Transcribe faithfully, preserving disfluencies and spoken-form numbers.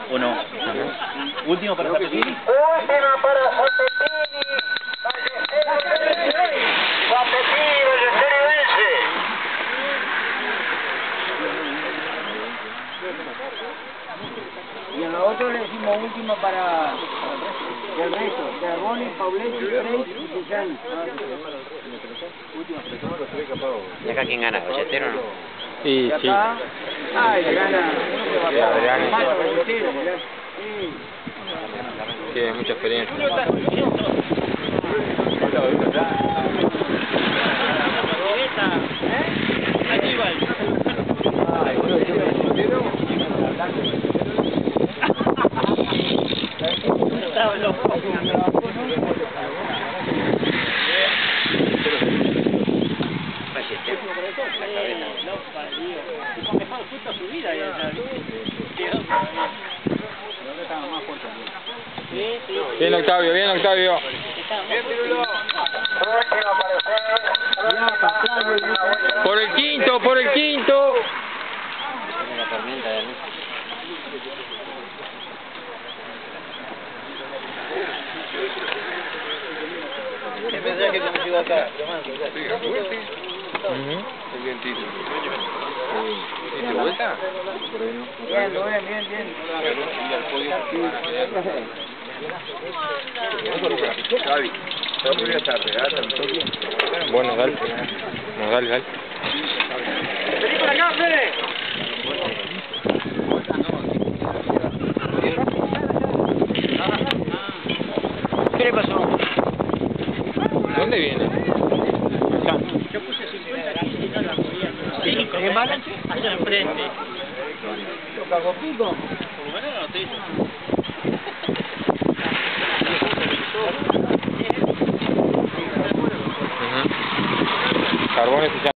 ¿O no? Último para Zapetini. Última para Zapetini. Zapetini, Ballesteros vence. Y a la otra le decimos última para el resto. Carboni, Pauletti, Frey y Pizani. ¿Y acá quién gana? ¿Ballesteros o no? Sí, sí. Ay, le gana. Sí, Adrián. Mato, Ballesteros. Sí. Tiene mucha experiencia. Estaba loco. Bien Octavio, bien Octavio. Por el quinto, por el quinto. Tiene la tormenta de luz. ¿Qué mensaje que me llegó acá? Ujú. Bien, Tito. ¿Diste vuelta? Bien, bien, bien, bien. Gaby, te voy a poner esta regata un toque. Bueno, dale. No, dale, dale. Vení para acá, Fede. ¿Qué le pasó? ¿Dónde viene? Yo puse cincuenta aquí y no la podía. Sí, ¿qué balance? Allá enfrente. ¿Lo cagó pico? Por lo menos no te dice. Ujú. Carbones y